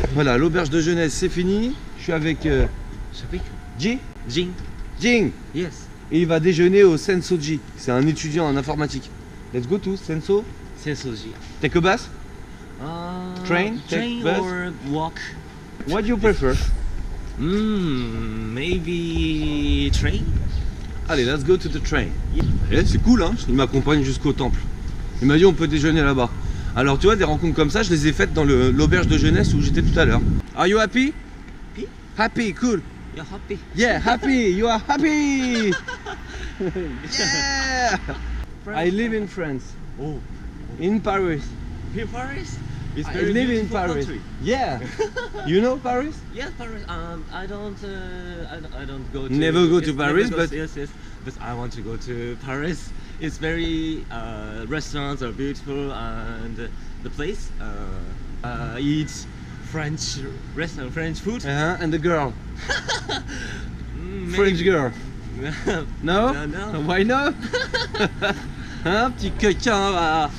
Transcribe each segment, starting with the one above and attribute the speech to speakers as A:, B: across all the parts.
A: Voilà, l'auberge de jeunesse, c'est fini. Je suis avec Jing. Jing.
B: Yes.
A: Et il va déjeuner au Sensoji. C'est un étudiant en informatique. Let's go to Senso.
B: Sensoji.
A: Take a bus? Train?
B: Train
A: Take bus?
B: or walk?
A: What do you prefer?
B: Maybe train.
A: Allez, let's go to the train. Eh, c'est cool, hein? Il m'accompagne jusqu'au temple. Il m'a dit on peut déjeuner là-bas. Alors tu vois, des rencontres comme ça, je les ai faites dans l'auberge de jeunesse où j'étais tout à l'heure. Are you happy?
B: Happy?
A: Happy, cool.
B: You're happy?
A: Yeah, happy. You are happy. Yeah. I live in France.
B: Oh.
A: In Paris.
B: In Paris? It's
A: I
B: very
A: live in
B: beautiful
A: Paris.
B: country.
A: Yeah. You know Paris?
B: Yes, Paris. I don't go to.
A: Never go to
B: yes,
A: Paris,
B: never go,
A: but
B: yes, but I want to go to Paris. It's very restaurants are beautiful and the place eats French restaurant, French food.
A: And the girl.
B: Maybe.
A: French girl. No?
B: No.
A: Why not? Hein, petit coquin, va.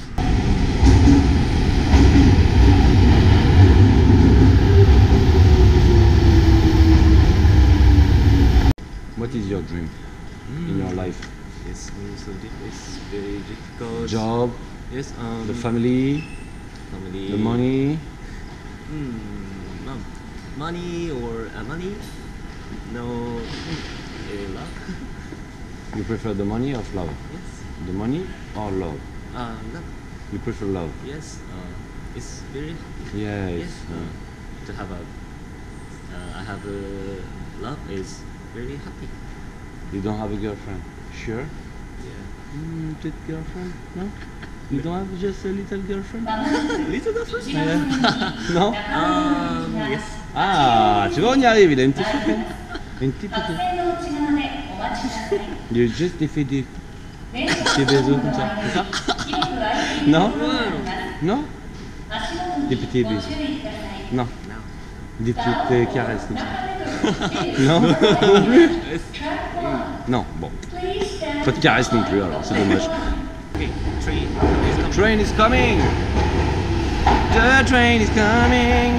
A: What is your dream in your life?
B: It's very difficult.
A: Job,
B: Yes.
A: the family,
B: Family.
A: the money.
B: No. Money or money? No. Love.
A: You prefer the money or love?
B: Yes.
A: The money or love?
B: Love.
A: You prefer love?
B: Yes. It's very
A: Yes.
B: yes. To have a I have a love is very happy.
A: You don't have a girlfriend? Sure?
B: Yeah.
A: Petite girlfriend? No? You don't have just a little girlfriend?
B: Little girlfriend?
A: Non?
B: Yes.
A: Ah, tu vois, on y arrive, il a une petite copine. Une petite copine. Il a juste fait des bisous comme ça. C'est ça? Non? Non? Des petits bisous. Non. Des petites caresses comme ça. Non? Non plus? Non, bon. Pas de caresses non plus, alors c'est dommage.
B: Okay. Train.
A: Train is coming! The train is coming!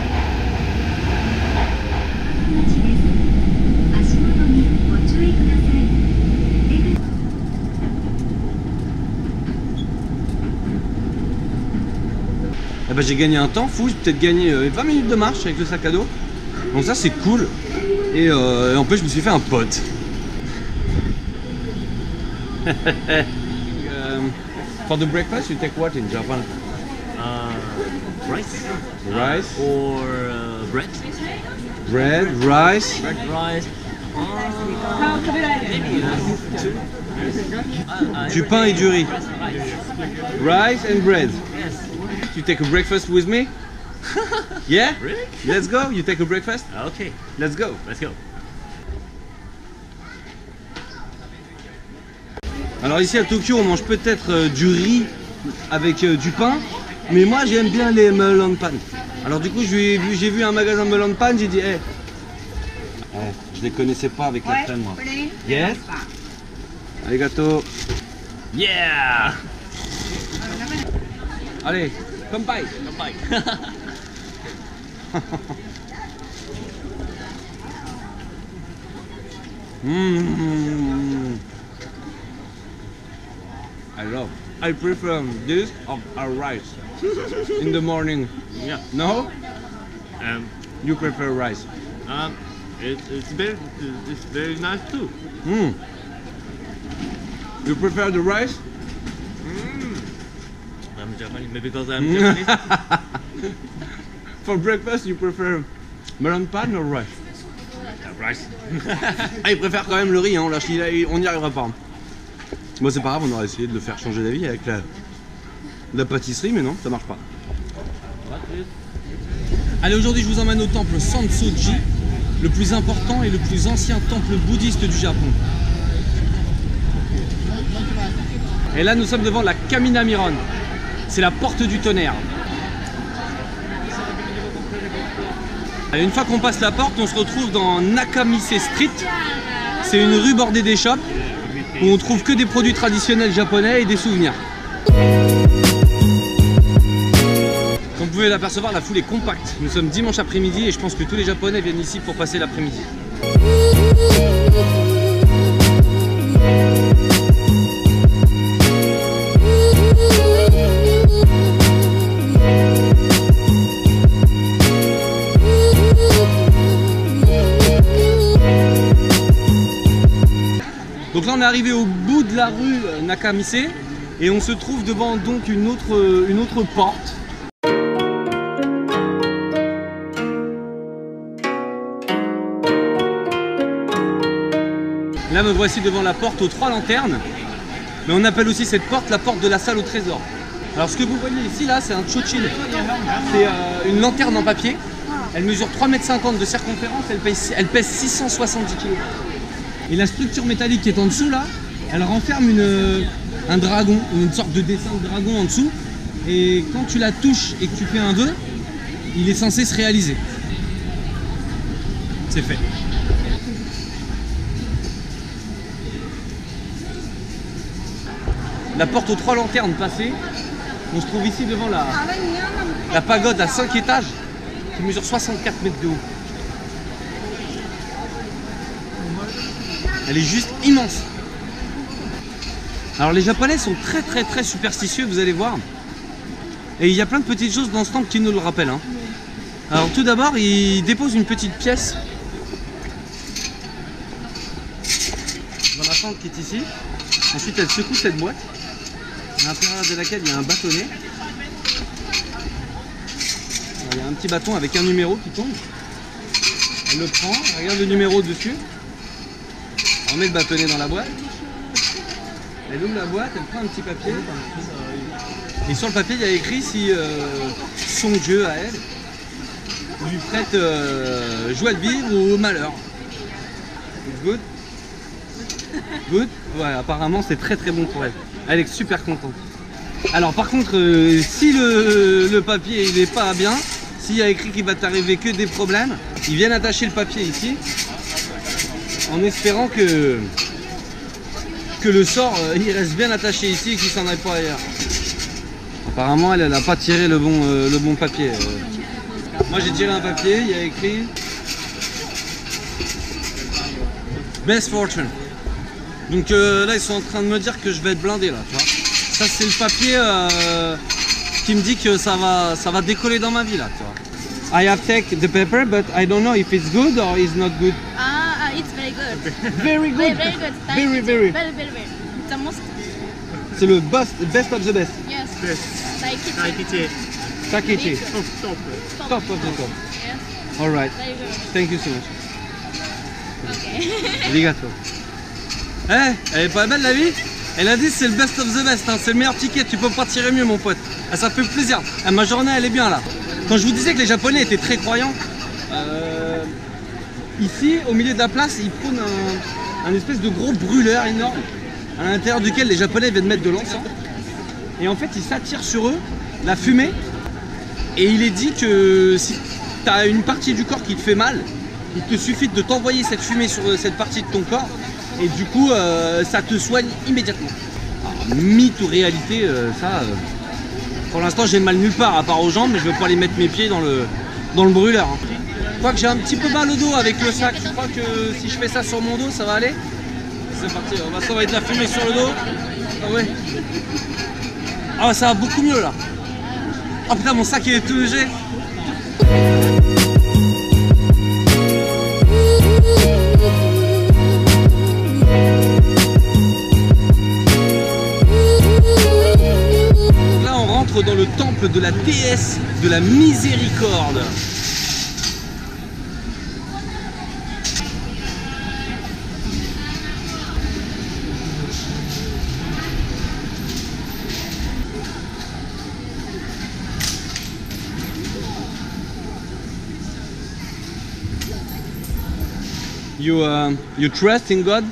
A: Eh ben, j'ai gagné un temps fou, j'ai peut-être gagné 20 minutes de marche avec le sac à dos. Donc ça c'est cool. Et en plus je me suis fait un pote. For the breakfast you take what in Japan?
B: Rice.
A: Rice?
B: Or bread.
A: Bread, rice.
B: Bread, rice. Maybe two.
A: Du pain et du riz. Rice and bread.
B: Yes.
A: You take a breakfast with me? Yeah?
B: Really?
A: Let's go. You take a breakfast?
B: Okay.
A: Let's go.
B: Let's go.
A: Alors ici à Tokyo on mange peut-être du riz avec du pain, mais moi j'aime bien les melon pan. Alors du coup j'ai vu un magasin de melon pan, j'ai dit hey. Je les connaissais pas avec la crème moi. Yes. Arigato.
B: Yeah.
A: Allez, kampai.
B: Bye.
A: I prefer this of a rice in the morning.
B: Yeah.
A: No? You prefer rice.
B: It's very nice too.
A: You prefer the rice?
B: I'm Japanese, maybe because I'm Japanese.
A: For breakfast, you prefer melon pan or rice?
B: Rice.
A: Ah, il préfère quand même le riz, hein. On n'y arrivera pas. Moi c'est pas grave, on aurait essayé de le faire changer d'avis avec la pâtisserie, mais non, ça marche pas. Allez, aujourd'hui je vous emmène au temple Sensoji, le plus important et le plus ancien temple bouddhiste du Japon. Et là nous sommes devant la Kaminamiron, c'est la porte du tonnerre. Et une fois qu'on passe la porte, on se retrouve dans Nakamise Street. C'est une rue bordée des shops où on trouve que des produits traditionnels japonais et des souvenirs. Comme vous pouvez pouvez l'apercevoir, la foule est compacte. Nous sommes dimanche après-midi et je pense que tous les Japonais viennent ici pour passer l'après-midi. Donc là on est arrivé au bout de la rue Nakamise et on se trouve devant donc une autre porte. Là me voici devant la porte aux 3 lanternes, mais on appelle aussi cette porte la porte de la salle au trésor. Alors ce que vous voyez ici là c'est un chochin, c'est une lanterne en papier, elle mesure 3,50 m de circonférence, elle pèse 670 kg. Et la structure métallique qui est en dessous là, elle renferme un dragon, une sorte de dessin de dragon en dessous. Et quand tu la touches et que tu fais un vœu, il est censé se réaliser. C'est fait. La porte aux 3 lanternes passée, on se trouve ici devant la pagode à 5 étages qui mesure 64 mètres de haut. Elle est juste immense. Alors les Japonais sont très superstitieux, vous allez voir. Et il y a plein de petites choses dans ce temple qui nous le rappellent. Hein. Alors tout d'abord, ils déposent une petite pièce dans la fente qui est ici. Ensuite, elle secoue cette boîte, à l'intérieur de laquelle il y a un bâtonnet. Alors, il y a un petit bâton avec un numéro qui tombe. Elle le prend, elle regarde le numéro dessus. On met le bâtonnet dans la boîte, elle ouvre la boîte, elle prend un petit papier, et sur le papier il y a écrit si son Dieu à elle lui prête joie de vivre ou au malheur. Good. Good. Ouais, apparemment c'est très bon pour elle. Elle est super contente. Alors par contre, si le papier il est pas bien, s'il y a écrit qu'il va t'arriver que des problèmes, ils viennent attacher le papier ici. En espérant que le sort il reste bien attaché ici et qu'il s'en aille pas ailleurs. Apparemment elle n'a pas tiré le bon papier. Moi j'ai tiré un papier, il y a écrit Best Fortune. Donc là ils sont en train de me dire que je vais être blindé là, tu vois. Ça c'est le papier qui me dit que ça va décoller dans ma vie là, tu vois. I have taken the paper but I don't know if it's good or it's not good.
C: It's very good.
A: Very good.
C: Very good.
A: Very.
C: It's the most.
A: C'est le best of the best.
C: Yes.
B: Yes.
C: Takechi.
A: Takechi.
C: Top.
A: Top of the top.
C: Yes.
A: All right.
C: Very good.
A: Thank you so much.
C: Okay.
A: Arigato. Elle est pas belle la vie? Elle a dit c'est le best of the best, hein. C'est le meilleur ticket, tu peux pas tirer mieux mon pote. Ça fait plaisir. Ma journée elle est bien là. Quand je vous disais que les Japonais étaient très croyants, ici au milieu de la place ils prônent un espèce de gros brûleur énorme à l'intérieur duquel les Japonais viennent mettre de l'encens. Et en fait ils s'attirent sur eux la fumée. Et il est dit que si tu as une partie du corps qui te fait mal, il te suffit de t'envoyer cette fumée sur cette partie de ton corps et du coup ça te soigne immédiatement. Alors, mythe ou réalité, pour l'instant j'ai mal nulle part à part aux jambes, mais je vais pas aller mettre mes pieds dans le brûleur. Hein. Je crois que j'ai un petit peu mal au dos avec le sac. Je crois que si je fais ça sur mon dos ça va aller. C'est parti, on va s'envoyer de la fumée sur le dos. Ah ouais. Ah ça va beaucoup mieux là. Oh putain mon sac il est tout léger. Là on rentre dans le temple de la déesse de la miséricorde. You trust in God?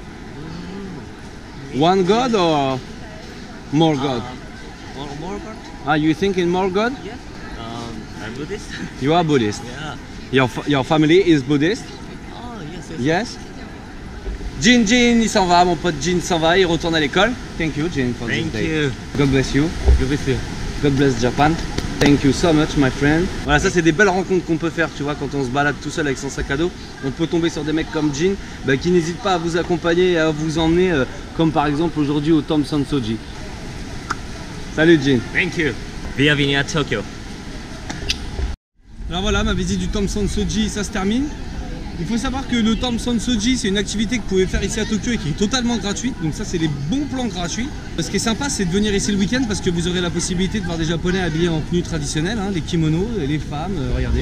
A: One God or more God?
B: More God?
A: Ah, you think in more God?
B: Yeah. I'm Buddhist.
A: You are Buddhist.
B: Yeah.
A: Your family is Buddhist?
B: Oh yes.
A: Yes. Jin, il s'en va, mon pote Jin s'en va, il retourne à l'école. Thank you, Jin, for this
B: Thank
A: day.
B: you.
A: God bless you.
B: Good with you.
A: God bless Japan. Thank you so much, my friend. Voilà, ça c'est des belles rencontres qu'on peut faire, tu vois, quand on se balade tout seul avec son sac à dos. On peut tomber sur des mecs comme Jin, qui n'hésitent pas à vous accompagner et à vous emmener, comme par exemple aujourd'hui au Thomson Soji. Salut Jin.
B: Thank you. Bienvenue à Tokyo.
A: Alors voilà, ma visite du Thomson Soji, ça se termine. Il faut savoir que le Thomson Soji, c'est une activité que vous pouvez faire ici à Tokyo et qui est totalement gratuite. Donc ça, c'est les bons plans gratuits. Ce qui est sympa, c'est de venir ici le week-end parce que vous aurez la possibilité de voir des Japonais habillés en tenue traditionnelle, hein, les kimonos, les femmes, regardez.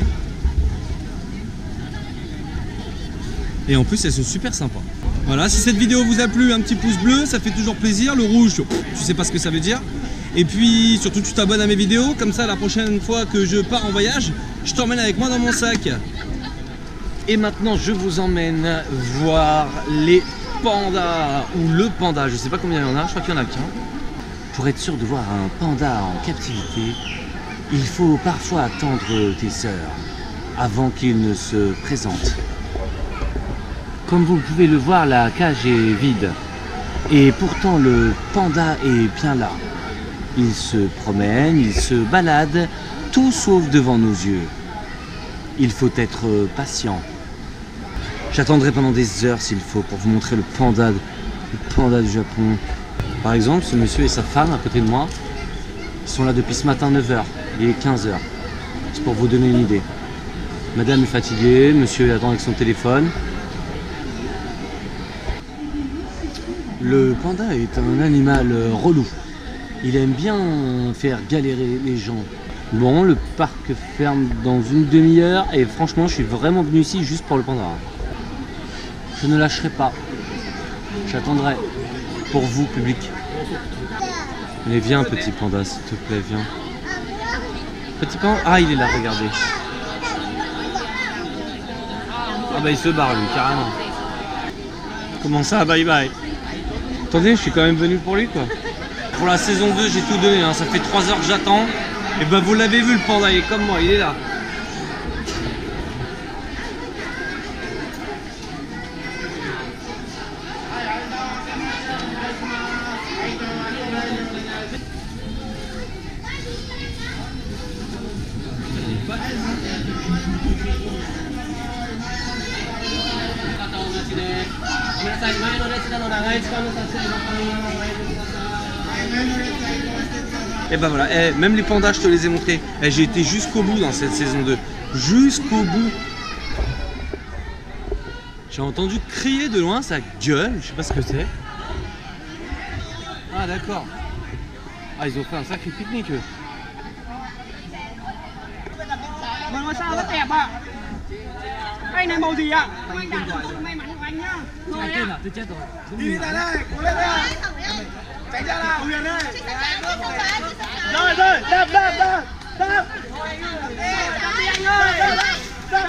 A: Et en plus, elles sont super sympas. Voilà, si cette vidéo vous a plu, un petit pouce bleu, ça fait toujours plaisir. Le rouge, tu sais pas ce que ça veut dire. Et puis, surtout, tu t'abonnes à mes vidéos. Comme ça, la prochaine fois que je pars en voyage, je t'emmène avec moi dans mon sac. Et maintenant, je vous emmène voir les pandas, ou le panda, je sais pas combien il y en a, je crois qu'il y en a qu'un. Pour être sûr de voir un panda en captivité, il faut parfois attendre tes sœurs avant qu'ils ne se présentent. Comme vous pouvez le voir, la cage est vide. Et pourtant, le panda est bien là. Il se promène, il se balade, tout sauf devant nos yeux. Il faut être patient. J'attendrai pendant des heures s'il faut pour vous montrer le panda du Japon. Par exemple, ce monsieur et sa femme à côté de moi, ils sont là depuis ce matin 9h, il est 15h. C'est pour vous donner une idée. Madame est fatiguée, monsieur attend avec son téléphone. Le panda est un animal relou. Il aime bien faire galérer les gens. Bon, le parc ferme dans une demi-heure et franchement, je suis vraiment venu ici juste pour le panda. Je ne lâcherai pas. J'attendrai pour vous, public. Allez, viens, petit panda, s'il te plaît, viens. Petit panda. Ah, il est là, regardez. Ah bah, il se barre, lui, carrément. Comment ça, bye bye? Attendez, je suis quand même venu pour lui, quoi. Pour la saison 2, j'ai tout donné, hein. Ça fait 3 heures que j'attends. Et bah, vous l'avez vu, le panda, il est comme moi, il est là. Et ben voilà, même les pandas je te les ai montrés. J'ai été jusqu'au bout dans cette saison 2. Jusqu'au bout. J'ai entendu crier de loin, ça gueule, je sais pas ce que c'est. Ah d'accord. Ah ils ont fait un sacré pique-nique eux.
D: Cái này màu gì ạ? May mắn của anh nhá. Rồi tên là tôi chết rồi. Đi ra đây, cố lên đây. Tránh ra nào, Huyền đây. Rồi rồi, đạp đạp đạp. Đạp. Đi anh ơi. Đạp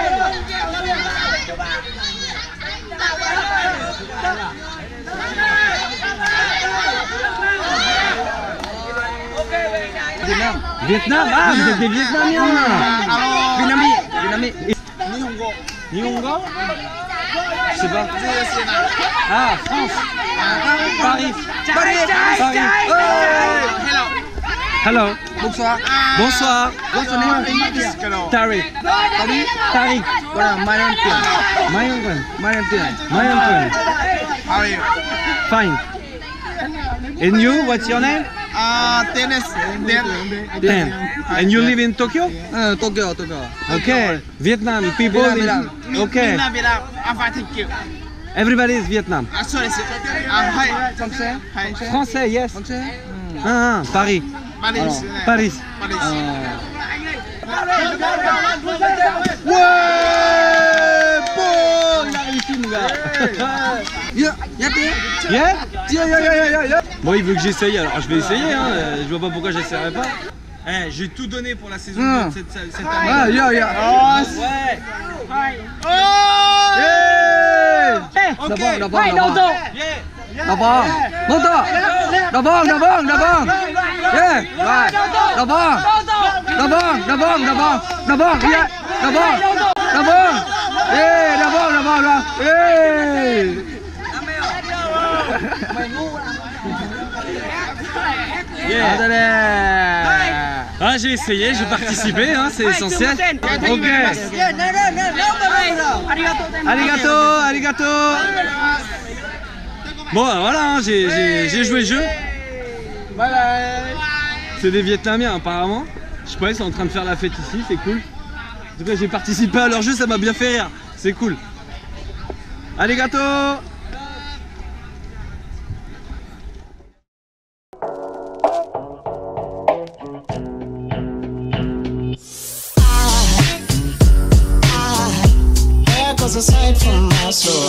A: Việt Nam. Việt Nam, ah, vous êtes des Vietnamiens. Vietnamais. Nihongo? Je sais pas. Ah, France. Paris. Hello.
D: Bonsoir.
A: Bonsoir.
D: What's your name?
A: Tariq. Tariq.
D: My name
A: Mayankuan.
D: How are you?
A: Fine. And you, what's your name?
D: Tennis.
A: Dan. And you live in Tokyo?
D: Tokyo.
A: Okay. Vietnam people. Okay.
D: Vietnam. I'm fine, thank you.
A: Everybody is Vietnam.
D: Sorry. Hi. Français. Hi.
A: Français, yes.
D: Français.
A: Paris. Paris. Ouais, bon, il a réussi, mon gars. Yeah. Bon, il veut que j'essaye, alors je vais essayer, hein. Je vois pas pourquoi j'essaierai pas. J'ai tout donné pour la saison 2 de cette année.
D: Ah, yeah.
A: Ouais. Voilà, j'ai essayé, j'ai participé, hein, c'est essentiel. Ok. Arigato, arigato. Bon, voilà, hein, j'ai joué le jeu.
D: Bye bye.
A: C'est des Vietnamiens apparemment. Je sais pas, ils sont en train de faire la fête ici, c'est cool. En tout cas, j'ai participé à leur jeu, ça m'a bien fait rire. C'est cool. Arigato.
E: There goes a sight from my soul.